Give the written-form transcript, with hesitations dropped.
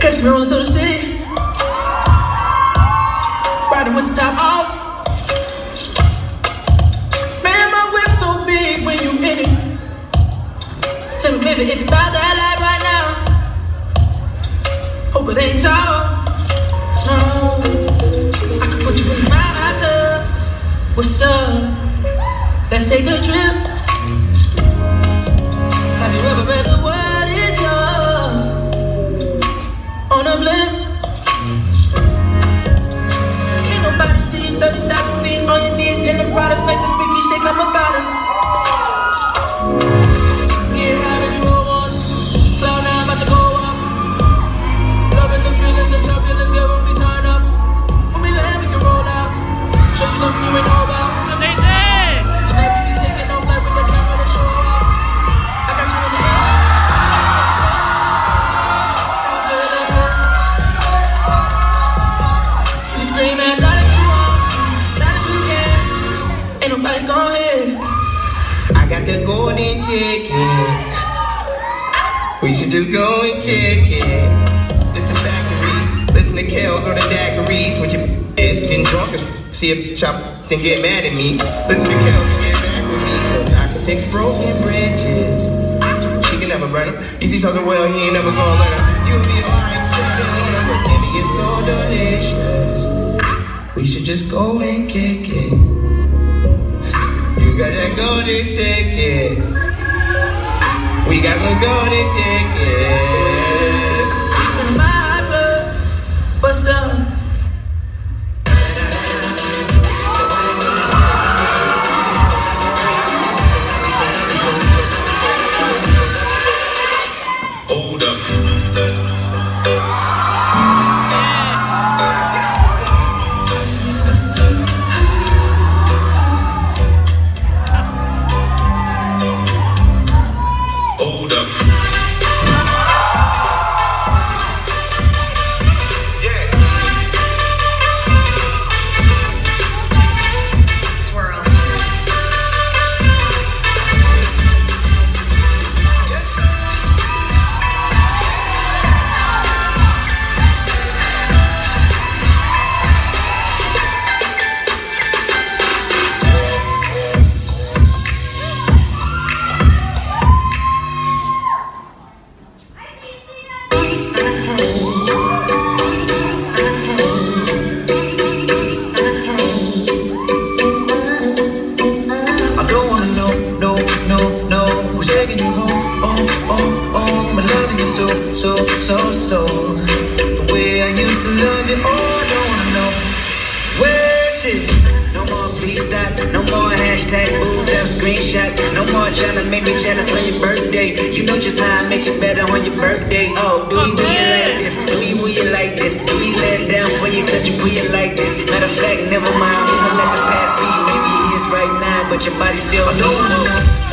Catch me rolling through the city, riding with the top off. Man, my whip so big when you in it. Tell me, baby, if you bout that life right now, hope it ain't tall. No, I could put you in my hot club. What's up? Let's take a trip. Have you ever read the word is yours on a blimp? Can't nobody see you 30,000 feet on your knees in the products, make the freaky shake up about it. Get high and you roll on. Cloud nine about to go up. Loving the feeling, the turbulence, girl, we'll be turned up. When we land, we can roll out. Show you something you ain't know about. So now we be taking off like with the camera to show up. I got you in the air. You scream as loud as you want, loud as you can. Ain't nobody gon' hear. I got the golden ticket. We should just go and kick it. It's the factory. Listen to Kels or the daiquiris. When your is getting drunk and see a chop then get mad at me. Listen to Kels and get back with me. Cause I can fix broken bridges. She can never burn them. He sees something well, he ain't never gonna learn them. You'll be alive, but baby, it's so delicious. We should just go and kick it. You got that golden ticket. We got some golden tickets. In my hot club, what's up? Hold up. Hold up. Swirl. I don't wanna know who's taking you home. My loving you so. The way I used to love you, I don't wanna know. Wasted. No more please stop, no more hashtag booed up screenshots. No more tryna make me jealous on your birthday. You know just how I make you better on your birthday. Oh, do you like this? Do you like this? Do we let it down for you, touch you, pull you like this? Matter of fact, never mind, we gon' let the past be. Maybe it is right now, but your body still. I don't wanna know.